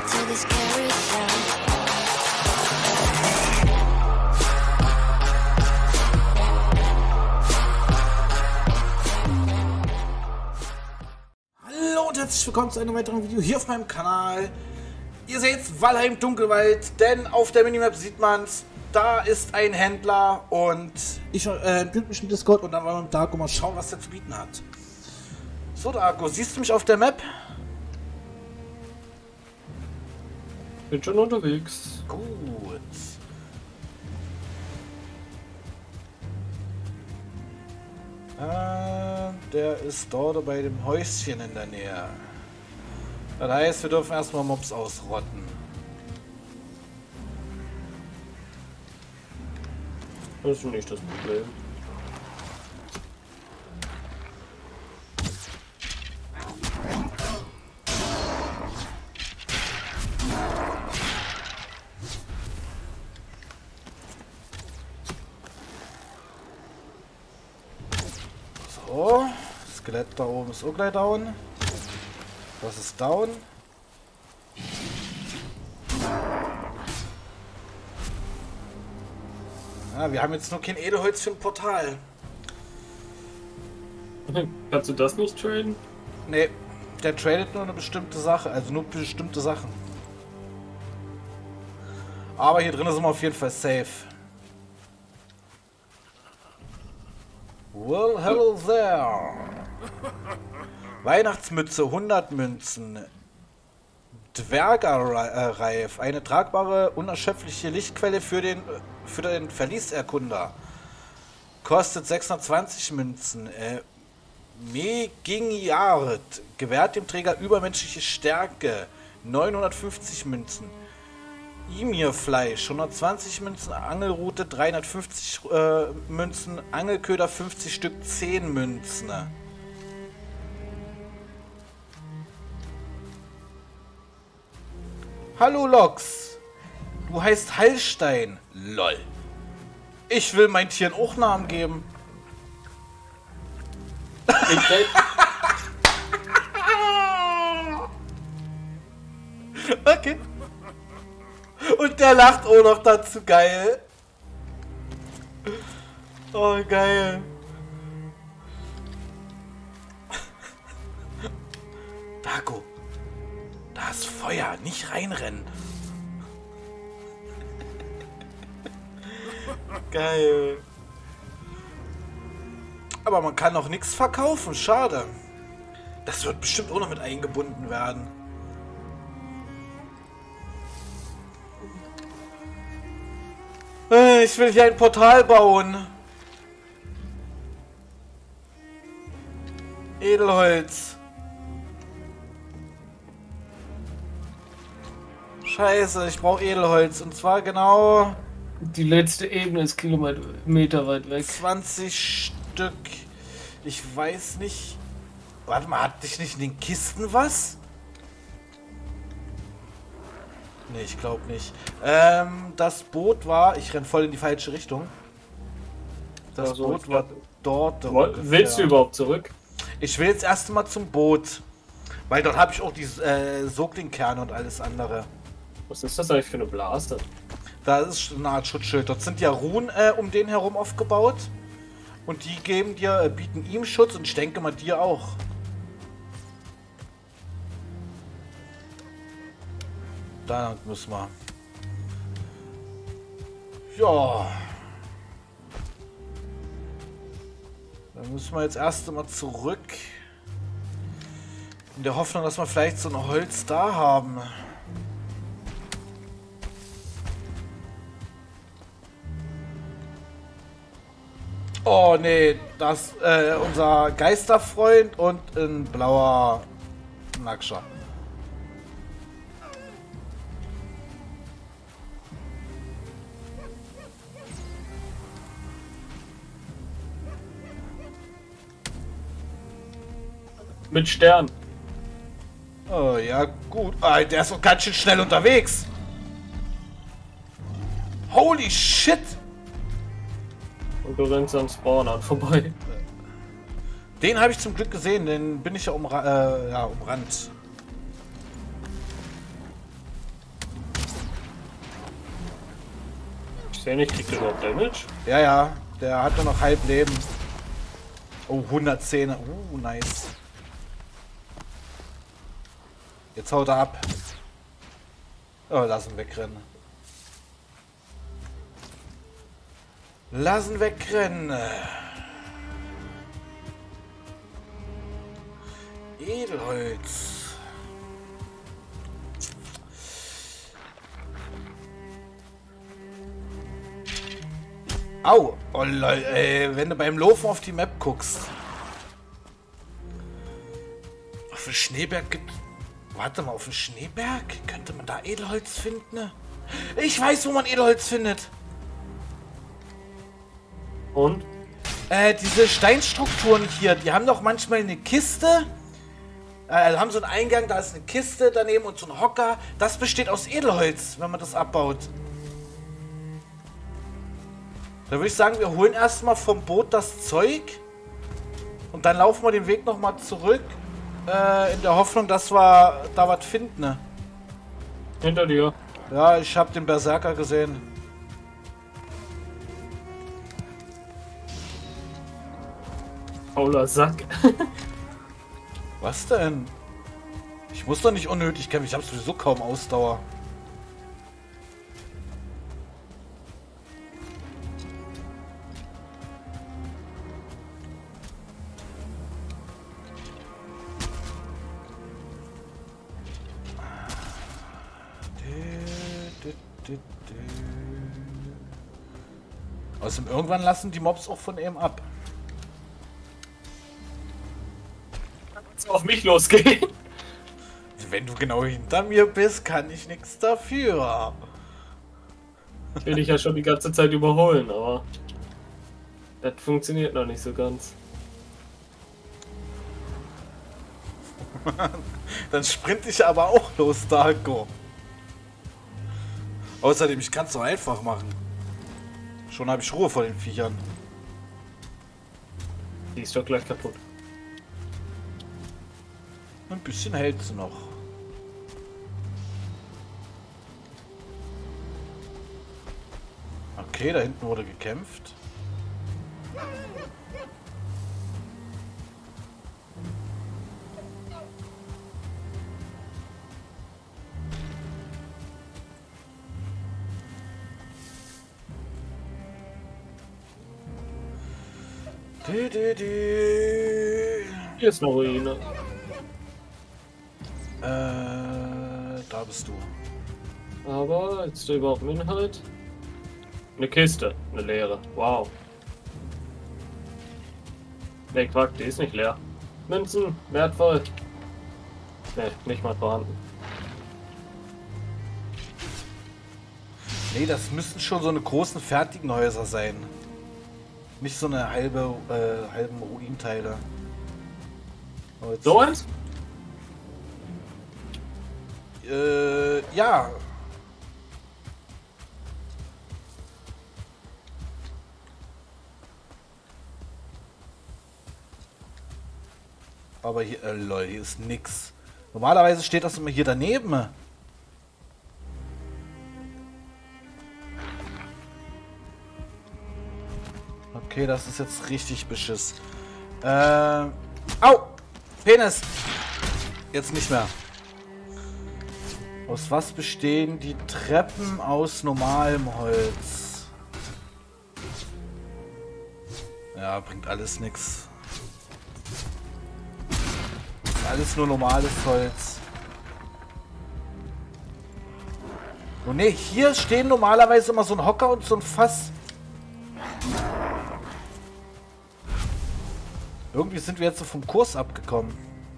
to this carousel. Hallo und herzlich willkommen zu einem weiteren Video hier auf meinem Kanal. Ihr seht Valheim Dunkelwald, denn auf der Minimap sieht man's. Da ist ein Händler und ich bin mich im Discord und dann wollen wir mit Darko mal schauen, was der zu bieten hat. So Darko, siehst du mich auf der Map? Bin schon unterwegs. Gut. Der ist dort bei dem Häuschen in der Nähe. Das heißt, wir dürfen erstmal Mobs ausrotten. Das ist nicht das Problem. So, Skelett da oben ist auch gleich down. Das ist down. Ja, wir haben jetzt nur kein Edelholz für ein Portal. Kannst du das nicht traden? Ne, der tradet nur eine bestimmte Sache, also nur bestimmte Sachen. Aber hier drin sind wir auf jeden Fall safe. Well, hello there. Weihnachtsmütze, 100 Münzen. Dwergerreif, eine tragbare, unerschöpfliche Lichtquelle für den Verlieserkunder. Kostet 620 Münzen. Megingiard, gewährt dem Träger übermenschliche Stärke. 950 Münzen. Imirfleisch, 120 Münzen, Angelrute 350 Münzen, Angelköder 50 Stück, 10 Münzen. Hallo Lox, du heißt Heilstein. Lol. Ich will mein Tieren auch Namen geben. Okay. Und der lacht auch noch dazu, geil. Oh, geil. Darko, da ist Feuer, nicht reinrennen. Geil. Aber man kann noch nichts verkaufen, schade. Das wird bestimmt auch noch mit eingebunden werden. Ich will hier ein Portal bauen. Edelholz. Scheiße, ich brauche Edelholz. Und zwar genau... Die letzte Ebene ist Kilometer weit weg. 20 Stück. Ich weiß nicht... Warte mal, hatte ich nicht in den Kisten was? Nee, ich glaube nicht. Das Boot war... Ich renn voll in die falsche Richtung. Das also, Boot war dort. Willst du überhaupt zurück? Ich will jetzt erst mal zum Boot. Weil dort habe ich auch die Soglingkerne und alles andere. Was ist das eigentlich für eine Blase? Da ist eine Art Schutzschild. Dort sind ja Runen um den herum aufgebaut. Und die geben dir, bieten ihm Schutz und ich denke mal dir auch. Da müssen wir. Ja. Dann müssen wir jetzt erst einmal zurück. In der Hoffnung, dass wir vielleicht so ein Holz da haben. Oh nee, das unser Geisterfreund und ein blauer Nackscher. Mit Stern. Oh ja, gut. Ah, der ist doch ganz schön schnell unterwegs. Holy shit! Und du rennst am Spawner vorbei. Den habe ich zum Glück gesehen, den bin ich ja umrannt. Phoenix kriegt überhaupt Damage? Ja, ja, der hat nur noch halb Leben. Oh, 110. Nice. Jetzt haut er ab. Oh, lass ihn wegrennen. Lass ihn wegrennen. Edelholz. Au! Oh lol, ey, wenn du beim Laufen auf die Map guckst. Auf dem Schneeberg gibt... Warte mal, auf dem Schneeberg? Könnte man da Edelholz finden? Ich weiß, wo man Edelholz findet. Und? Diese Steinstrukturen hier, die haben doch manchmal eine Kiste. Haben so einen Eingang, da ist eine Kiste daneben und so ein Hocker. Das besteht aus Edelholz, wenn man das abbaut. Da würde ich sagen, wir holen erstmal vom Boot das Zeug. Und dann laufen wir den Weg nochmal zurück. In der Hoffnung, dass wir da was finden. Ne? Hinter dir. Ja, ich habe den Berserker gesehen. Fauler Sack. Was denn? Ich muss doch nicht unnötig kämpfen. Ich habe sowieso kaum Ausdauer. Außerdem irgendwann lassen die Mobs auch von ihm ab. Auf mich losgehen. Wenn du genau hinter mir bist, kann ich nichts dafür. Ich will dich ja schon die ganze Zeit überholen, aber das funktioniert noch nicht so ganz. Dann sprinte ich aber auch los, Darko. Außerdem, ich kann es so einfach machen. Schon habe ich Ruhe vor den Viechern. Die ist doch gleich kaputt. Ein bisschen hält sie noch. Okay, da hinten wurde gekämpft. Hier ist eine Ruine. Da bist du. Aber jetzt ist da überhaupt ein Inhalt. Eine Kiste, eine leere. Wow. Ne, Quack, die ist nicht leer. Münzen, wertvoll. Ne, nicht mal vorhanden. Nee, das müssten schon so eine großen fertigen Häuser sein. Nicht so eine halben Ruinteile. So eins? Ja. Aber hier, lol, hier ist nix. Normalerweise steht das immer hier daneben. Okay, das ist jetzt richtig beschiss. Au! Penis! Jetzt nicht mehr. Aus was bestehen die Treppen aus normalem Holz? Ja, bringt alles nix. Alles nur normales Holz. Oh ne, hier stehen normalerweise immer so ein Hocker und so ein Fass. Irgendwie sind wir jetzt so vom Kurs abgekommen.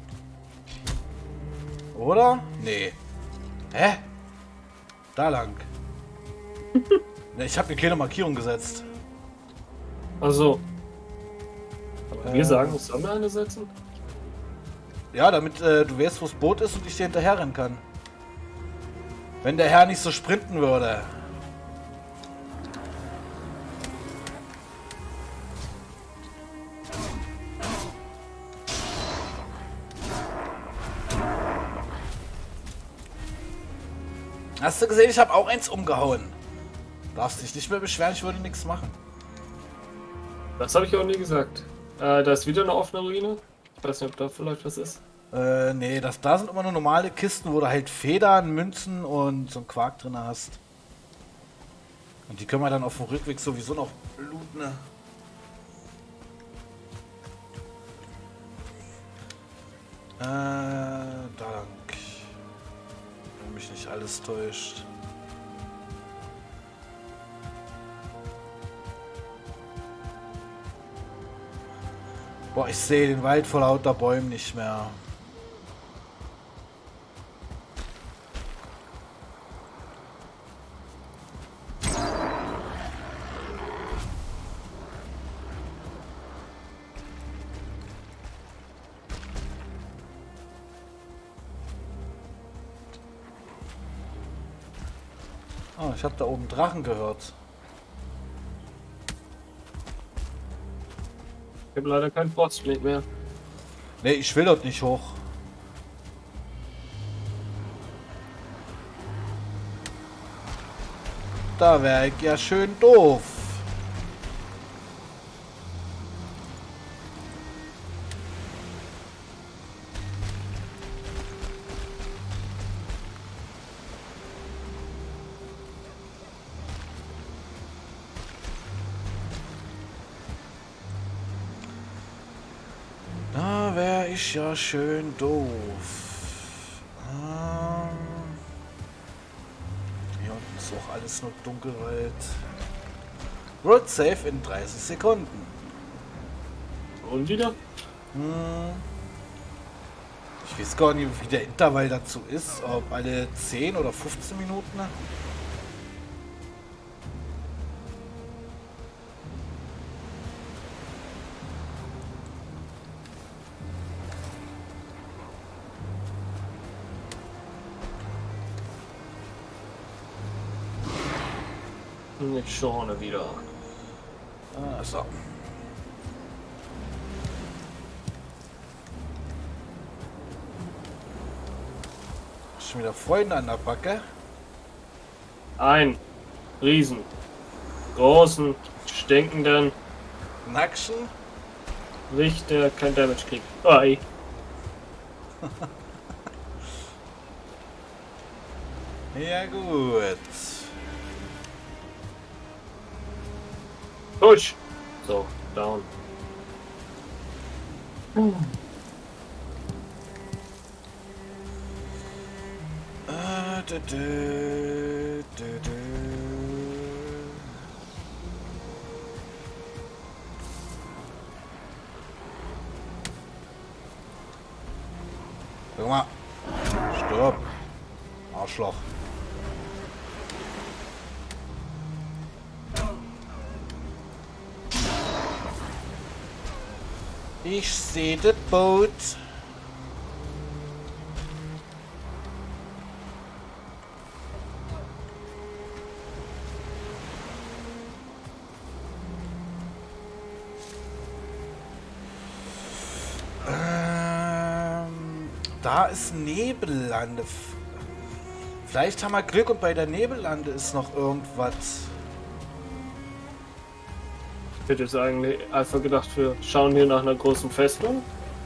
Oder? Nee. Hä? Da lang. Ne, ich habe eine kleine Markierung gesetzt. Also. Aber wir sagen, es sollen wir eine setzen? Ja, damit du weißt, wo das Boot ist und ich dir hinterher rennen kann. Wenn der Herr nicht so sprinten würde. Hast du gesehen, ich habe auch eins umgehauen. Darfst dich nicht mehr beschweren, ich würde nichts machen. Das habe ich auch nie gesagt. Da ist wieder eine offene Ruine. Ich weiß nicht, ob da vielleicht was ist. Nee, da sind immer nur normale Kisten, wo du halt Federn, Münzen und so einen Quark drin hast. Und die können wir dann auf dem Rückweg sowieso noch looten. Ne? Dank. Wenn mich nicht alles täuscht. Boah, ich sehe den Wald vor lauter Bäumen nicht mehr. Oh, ich habe da oben Drachen gehört. Ich habe leider keinen Frostschläg mehr. Nee, ich will dort nicht hoch. Da wäre ich ja schön doof. Da wäre ich ja schön doof. Hier unten ist auch alles nur Dunkelwald. Road safe in 30 Sekunden. Und wieder? Ich weiß gar nicht, wie der Intervall dazu ist. Ob alle 10 oder 15 Minuten. Ich schaue wieder. So. Schon wieder Freunde an der Backe. Ein Riesen. Großen, stinkenden Nackschen. Licht, der kein Damage kriegt. Oi. Ja gut. Push! So, down. Guck mal. Stirb. Arschloch. Ich sehe das Boot. Da ist Nebellande. Vielleicht haben wir Glück und bei der Nebellande ist noch irgendwas. Ich hätte jetzt eigentlich einfach gedacht, wir schauen hier nach einer großen Festung.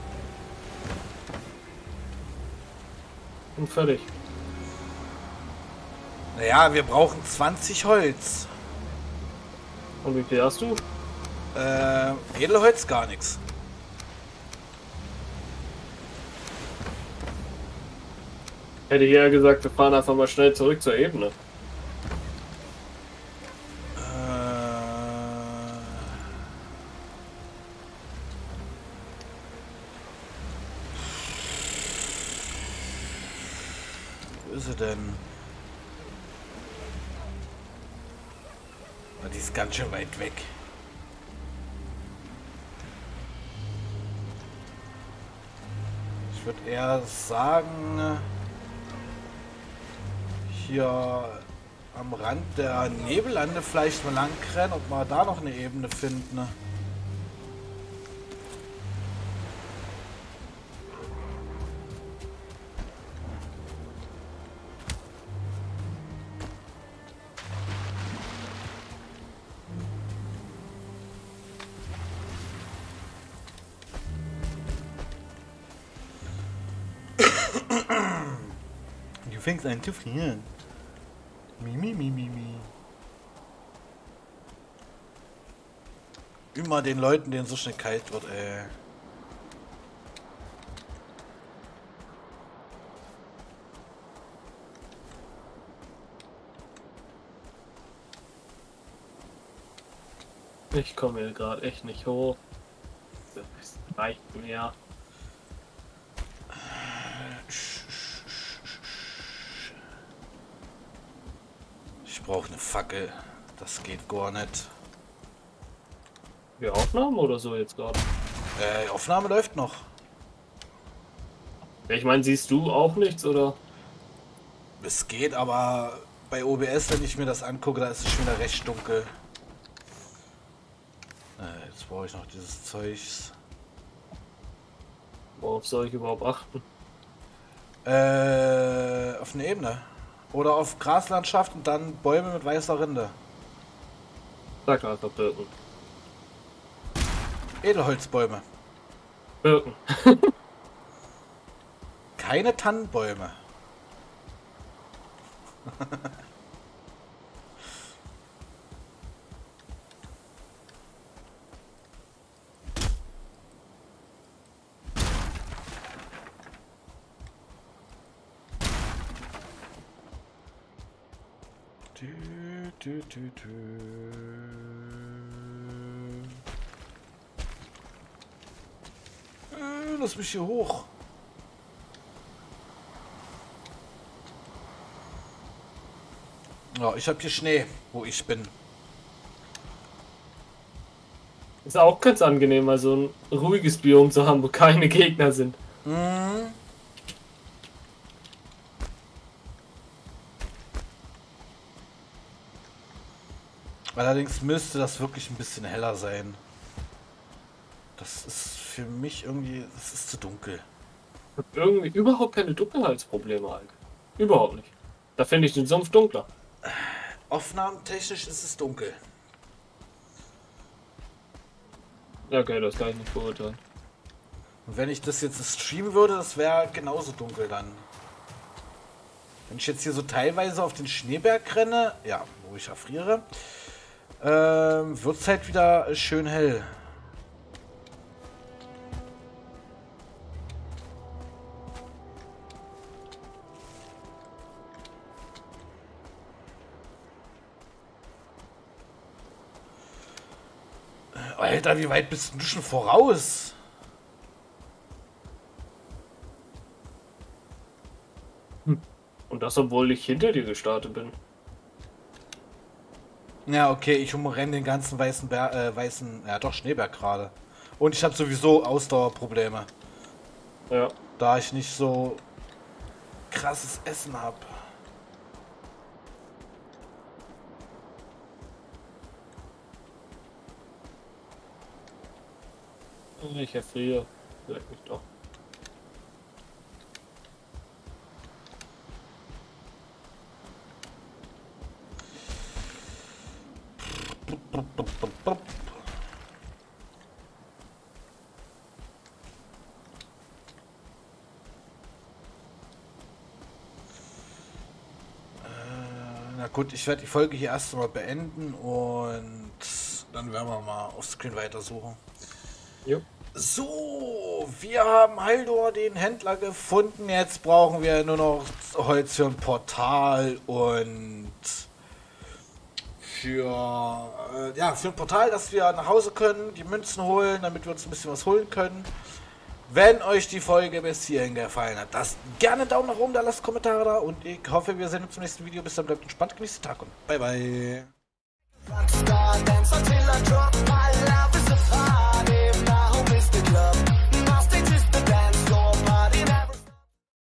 Und fertig. Naja, wir brauchen 20 Holz. Und wie viel hast du? Edelholz gar nichts. Hätte ich eher gesagt, wir fahren einfach mal schnell zurück zur Ebene. Wo ist sie denn? Die ist ganz schön weit weg. Ich würde eher sagen, hier am Rand der Nebellande vielleicht mal lang rennen, ob wir da noch eine Ebene finden. Ne? Du fängst an zu frieren. Mi. Immer den Leuten, denen so schnell kalt wird, ey. Ich komme hier gerade echt nicht hoch. Das reicht mir. Ich brauche eine Fackel. Das geht gar nicht. Wir Aufnahmen oder so jetzt gerade? Die Aufnahme läuft noch. Ich meine, siehst du auch nichts oder? Es geht, aber bei OBS, wenn ich mir das angucke, da ist es schon wieder recht dunkel. Jetzt brauche ich noch dieses Zeugs. Worauf soll ich überhaupt achten? Auf eine Ebene. Oder auf Graslandschaft und dann Bäume mit weißer Rinde. Sag einfach Birken. Edelholzbäume. Birken. Keine Tannenbäume. Lass mich hier hoch. Ja, ich habe hier Schnee, wo ich bin. Ist auch ganz angenehm, mal so ein ruhiges Biom zu haben, wo keine Gegner sind. Mhm. Allerdings müsste das wirklich ein bisschen heller sein. Das ist für mich irgendwie, das ist zu dunkel. Ich hab irgendwie überhaupt keine Dunkelheitsprobleme, Alter. Überhaupt nicht. Da finde ich den Sumpf dunkler. Aufnahmetechnisch ist es dunkel. Ja, okay, das kann ich nicht beurteilen. Und wenn ich das jetzt streamen würde, das wäre genauso dunkel dann. Wenn ich jetzt hier so teilweise auf den Schneeberg renne, ja, wo ich erfriere, wird es halt wieder schön hell. Alter, wie weit bist du schon voraus? Und das, obwohl ich hinter dir gestartet bin. Ja, okay, ich umrenne den ganzen Schneeberg gerade. Und ich habe sowieso Ausdauerprobleme. Ja. Da ich nicht so krasses Essen habe. Ich erfriere. Vielleicht nicht doch. Na gut, ich werde die Folge hier erst mal beenden und dann werden wir mal auf Screen weitersuchen. Jo. So, wir haben Haldor, den Händler, gefunden. Jetzt brauchen wir nur noch Holz für ein Portal und für ein Portal, dass wir nach Hause können, die Münzen holen, damit wir uns ein bisschen was holen können. Wenn euch die Folge bis hierhin gefallen hat, lasst gerne einen Daumen nach oben da, lasst Kommentare da und ich hoffe, wir sehen uns im nächsten Video. Bis dann, bleibt entspannt, genießt den Tag und bye bye.